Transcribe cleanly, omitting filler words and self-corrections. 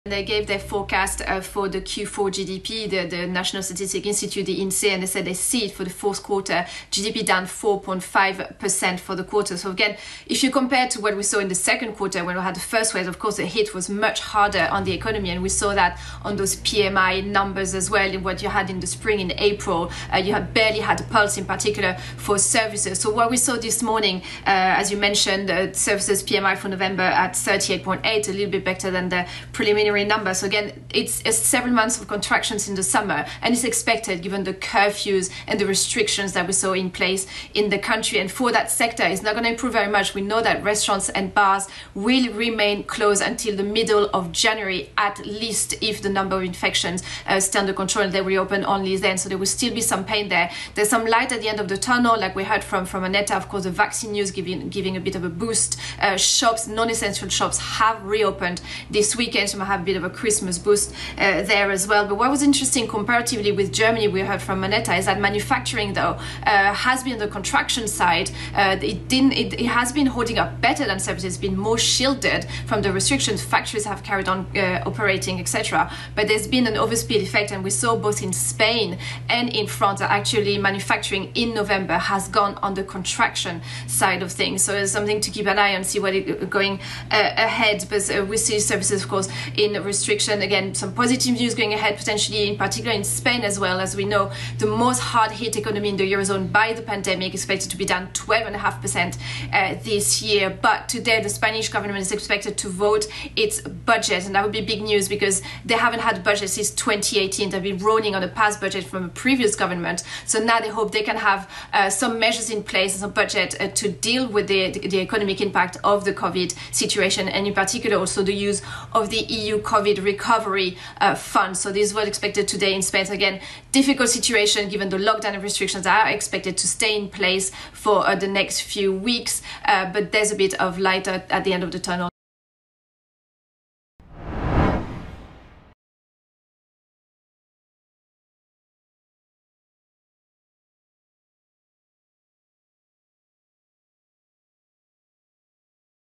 They gave their forecast for the Q4 GDP, the National Statistics Institute, the INSEE, and they said they see it for the fourth quarter, GDP down 4.5% for the quarter. So again, if you compare to what we saw in the second quarter when we had the first wave, of course, the hit was much harder on the economy. And we saw that on those PMI numbers as well, in what you had in the spring in April. You had barely had a pulse in particular for services. So what we saw this morning, as you mentioned, services PMI for November at 38.8, a little bit better than the preliminary number. So again, it's several months of contractions in the summer, and it's expected given the curfews and the restrictions that we saw in place in the country. And for that sector, it's not going to improve very much. We know that restaurants and bars will remain closed until the middle of January, at least, if the number of infections stay under control, and they reopen only then. So there will still be some pain there. There's some light at the end of the tunnel, like we heard from Annetta. Of course, the vaccine news giving a bit of a boost. Shops, non-essential shops, have reopened this weekend, so we have a bit of a Christmas boost there as well. But what was interesting comparatively with Germany, we heard from Manetta, is that manufacturing, though, has been on the contraction side. It has been holding up better than services. It's been more shielded from the restrictions. Factories have carried on operating, etc. But there's been an overspeed effect, and we saw both in Spain and in France that actually manufacturing in November has gone on the contraction side of things. So it's something to keep an eye on, see what it going ahead. But we see services, of course, in restriction. Again, some positive news going ahead, potentially, in particular in Spain as well. As we know, the most hard-hit economy in the Eurozone by the pandemic, expected to be down 12.5% this year. But today, the Spanish government is expected to vote its budget, and that would be big news because they haven't had a budget since 2018. They've been rolling on a past budget from a previous government. So now they hope they can have some measures in place as a budget to deal with the economic impact of the COVID situation, and in particular also the use of the EU COVID recovery fund. So this was expected today in Spain. Again, difficult situation given the lockdown and restrictions are expected to stay in place for the next few weeks, but there's a bit of light at the end of the tunnel.